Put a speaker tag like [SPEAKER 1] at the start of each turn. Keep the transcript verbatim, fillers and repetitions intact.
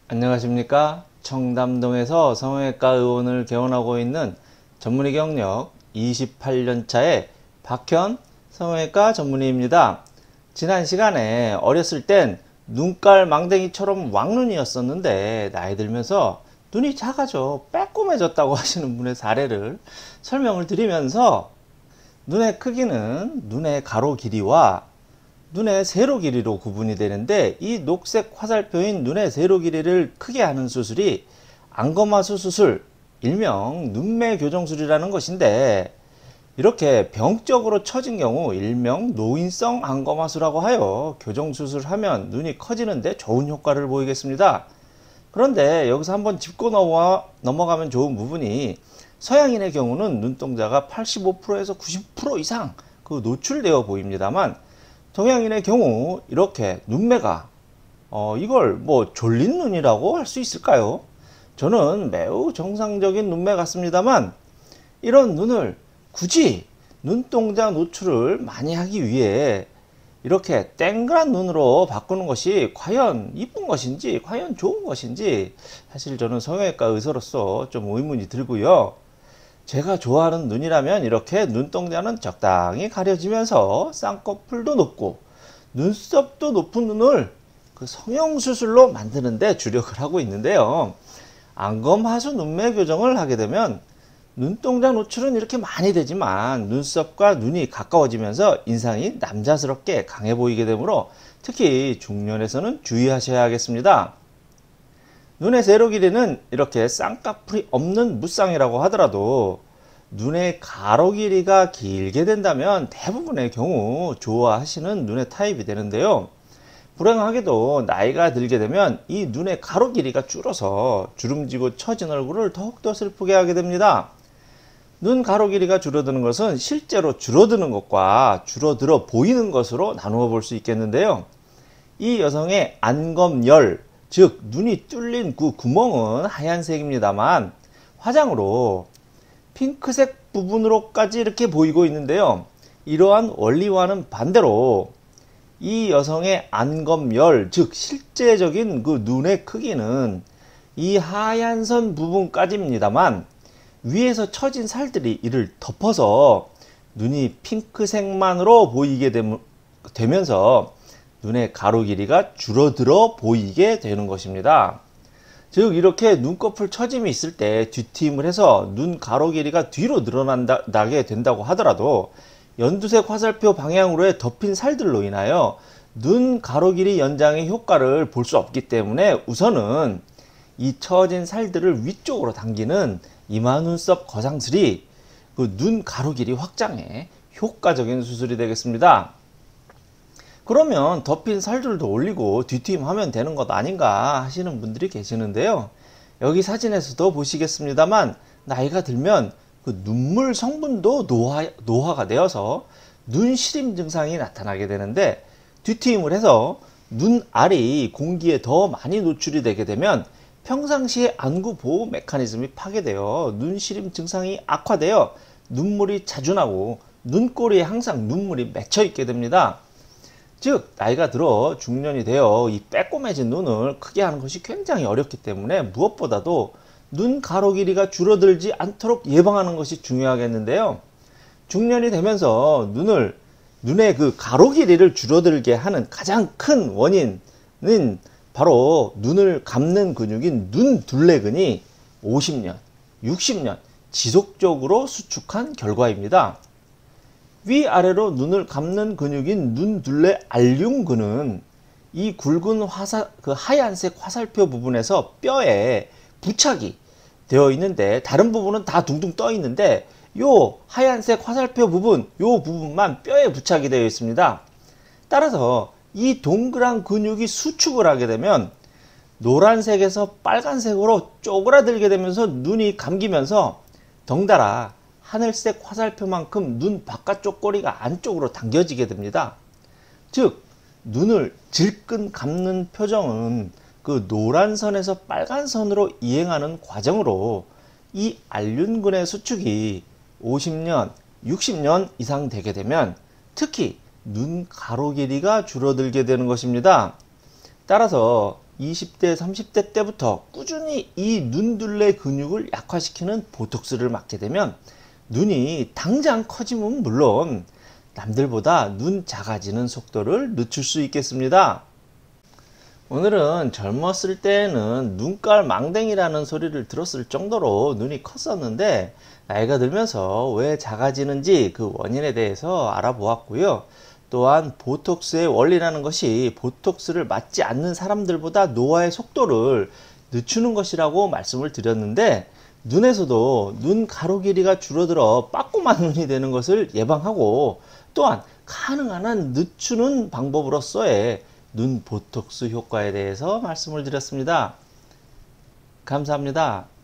[SPEAKER 1] 안녕하십니까. 청담동에서 성형외과 의원을 개원하고 있는 전문의 경력 이십팔 년 차의 박현 성형외과 전문의입니다. 지난 시간에 어렸을 땐 눈깔 망댕이처럼 왕눈이었었는데 나이 들면서 눈이 작아져 빼꼼해졌다고 하시는 분의 사례를 설명을 드리면서 눈의 크기는 눈의 가로 길이와 눈의 세로 길이로 구분이 되는데, 이 녹색 화살표인 눈의 세로 길이를 크게 하는 수술이 안검하수 수술, 일명 눈매 교정술이라는 것인데, 이렇게 병적으로 처진 경우 일명 노인성 안검하수라고 하여 교정수술을 하면 눈이 커지는데 좋은 효과를 보이겠습니다. 그런데 여기서 한번 짚고 넘어가, 넘어가면 좋은 부분이, 서양인의 경우는 눈동자가 팔십오 퍼센트에서 구십 퍼센트 이상 그 노출되어 보입니다만, 동양인의 경우 이렇게 눈매가 어 이걸 뭐 졸린 눈이라고 할 수 있을까요? 저는 매우 정상적인 눈매 같습니다만, 이런 눈을 굳이 눈동자 노출을 많이 하기 위해 이렇게 땡그란 눈으로 바꾸는 것이 과연 이쁜 것인지, 과연 좋은 것인지, 사실 저는 성형외과 의사로서 좀 의문이 들고요. 제가 좋아하는 눈이라면 이렇게 눈동자는 적당히 가려지면서 쌍꺼풀도 높고 눈썹도 높은 눈을 그 성형수술로 만드는 데 주력을 하고 있는데요. 안검하수 눈매 교정을 하게 되면 눈동자 노출은 이렇게 많이 되지만 눈썹과 눈이 가까워지면서 인상이 남자스럽게 강해 보이게 되므로 특히 중년에서는 주의하셔야겠습니다. 눈의 세로 길이는 이렇게 쌍꺼풀이 없는 무쌍이라고 하더라도 눈의 가로 길이가 길게 된다면 대부분의 경우 좋아하시는 눈의 타입이 되는데요. 불행하게도 나이가 들게 되면 이 눈의 가로 길이가 줄어서 주름지고 처진 얼굴을 더욱더 슬프게 하게 됩니다. 눈 가로 길이가 줄어드는 것은 실제로 줄어드는 것과 줄어들어 보이는 것으로 나누어 볼 수 있겠는데요. 이 여성의 안검열, 즉 눈이 뚫린 그 구멍은 하얀색입니다만 화장으로 핑크색 부분으로까지 이렇게 보이고 있는데요. 이러한 원리와는 반대로 이 여성의 안검열, 즉 실제적인 그 눈의 크기는 이 하얀선 부분까지입니다만 위에서 처진 살들이 이를 덮어서 눈이 핑크색만으로 보이게 되면서 눈의 가로 길이가 줄어들어 보이게 되는 것입니다. 즉 이렇게 눈꺼풀 처짐이 있을 때 뒤트임을 해서 눈 가로 길이가 뒤로 늘어나게 된다고 하더라도 연두색 화살표 방향으로의 덮인 살들로 인하여 눈 가로 길이 연장의 효과를 볼 수 없기 때문에 우선은 이 처진 살들을 위쪽으로 당기는 이마 눈썹 거상술이 그 눈 가로 길이 확장에 효과적인 수술이 되겠습니다. 그러면 덮인 살들도 올리고 뒤트임하면 되는 것 아닌가 하시는 분들이 계시는데요. 여기 사진에서도 보시겠습니다만 나이가 들면 그 눈물 성분도 노화, 노화가 되어서 눈 시림 증상이 나타나게 되는데, 뒤트임을 해서 눈 알이 공기에 더 많이 노출이 되게 되면 평상시에 안구 보호 메커니즘이 파괴되어 눈 시림 증상이 악화되어 눈물이 자주 나고 눈꼬리에 항상 눈물이 맺혀 있게 됩니다. 즉 나이가 들어 중년이 되어 이 빼꼼해진 눈을 크게 하는 것이 굉장히 어렵기 때문에 무엇보다도 눈 가로 길이가 줄어들지 않도록 예방하는 것이 중요하겠는데요. 중년이 되면서 눈을 눈의 그 가로 길이를 줄어들게 하는 가장 큰 원인은 바로 눈을 감는 근육인 눈둘레근이 오십 년, 육십 년 지속적으로 수축한 결과입니다. 위아래로 눈을 감는 근육인 눈둘레 알륜근은 이 굵은 화사, 그 하얀색 화살표 부분에서 뼈에 부착이 되어 있는데, 다른 부분은 다 둥둥 떠 있는데 요 하얀색 화살표 부분, 요 부분만 뼈에 부착이 되어 있습니다. 따라서 이 동그란 근육이 수축을 하게 되면 노란색에서 빨간색으로 쪼그라들게 되면서 눈이 감기면서 덩달아 하늘색 화살표만큼 눈 바깥쪽 꼬리가 안쪽으로 당겨지게 됩니다. 즉 눈을 질끈 감는 표정은 그 노란 선에서 빨간 선으로 이행하는 과정으로 이 알륜근의 수축이 오십 년, 육십 년 이상 되게 되면 특히 눈 가로 길이가 줄어들게 되는 것입니다. 따라서 이십 대, 삼십 대 때부터 꾸준히 이 눈둘레 근육을 약화시키는 보톡스를 맞게 되면 눈이 당장 커지면 물론 남들보다 눈 작아지는 속도를 늦출 수 있겠습니다. 오늘은 젊었을 때에는 눈깔 망댕이라는 소리를 들었을 정도로 눈이 컸었는데 나이가 들면서 왜 작아지는지 그 원인에 대해서 알아보았고요. 또한 보톡스의 원리라는 것이 보톡스를 맞지 않는 사람들보다 노화의 속도를 늦추는 것이라고 말씀을 드렸는데 눈에서도 눈 가로 길이가 줄어들어 빠꼬만 눈이 되는 것을 예방하고 또한 가능한 한 늦추는 방법으로서의 눈 보톡스 효과에 대해서 말씀을 드렸습니다. 감사합니다.